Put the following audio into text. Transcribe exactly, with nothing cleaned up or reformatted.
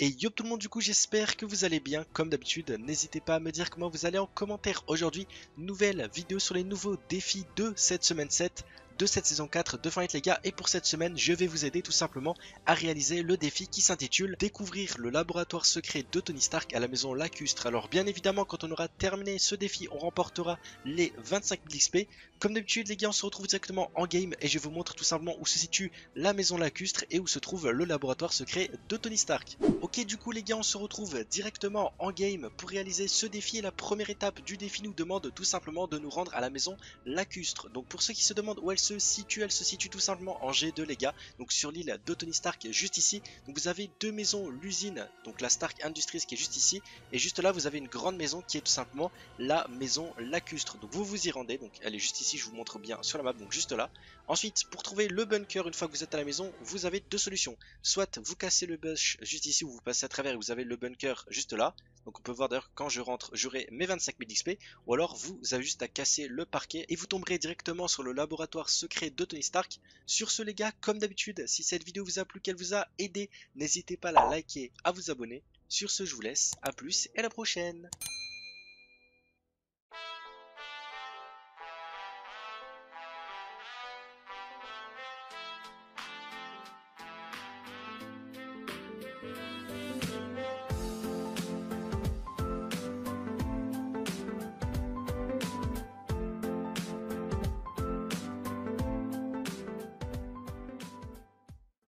Et yo tout le monde, du coup j'espère que vous allez bien. Comme d'habitude, n'hésitez pas à me dire comment vous allez en commentaire. Aujourd'hui, nouvelle vidéo sur les nouveaux défis de cette semaine sept, de cette saison quatre de Fortnite les gars. Et pour cette semaine, je vais vous aider tout simplement à réaliser le défi qui s'intitule Découvrir le laboratoire secret de Tony Stark à la maison lacustre. Alors bien évidemment, quand on aura terminé ce défi, on remportera les vingt-cinq mille X P. Comme d'habitude les gars, on se retrouve directement en game et je vous montre tout simplement où se situe la maison lacustre et où se trouve le laboratoire secret de Tony Stark. Ok, du coup les gars, on se retrouve directement en game pour réaliser ce défi. Et la première étape du défi nous demande tout simplement de nous rendre à la maison lacustre. Donc pour ceux qui se demandent où elle se situe, elle se situe tout simplement en G deux les gars, donc sur l'île de Tony Stark juste ici. Donc vous avez deux maisons, l'usine, donc la Stark Industries qui est juste ici, et juste là vous avez une grande maison qui est tout simplement la maison lacustre. Donc vous vous y rendez, donc elle est juste ici, je vous montre bien sur la map, donc juste là. Ensuite, pour trouver le bunker, une fois que vous êtes à la maison, vous avez deux solutions. Soit vous cassez le bush juste ici, où vous passez à travers et vous avez le bunker juste là. Donc on peut voir d'ailleurs quand je rentre, j'aurai mes vingt-cinq mille X P. Ou alors vous avez juste à casser le parquet et vous tomberez directement sur le laboratoire secret de Tony Stark. Sur ce les gars, comme d'habitude, si cette vidéo vous a plu, qu'elle vous a aidé, n'hésitez pas à la liker, à vous abonner. Sur ce, je vous laisse, à plus et à la prochaine.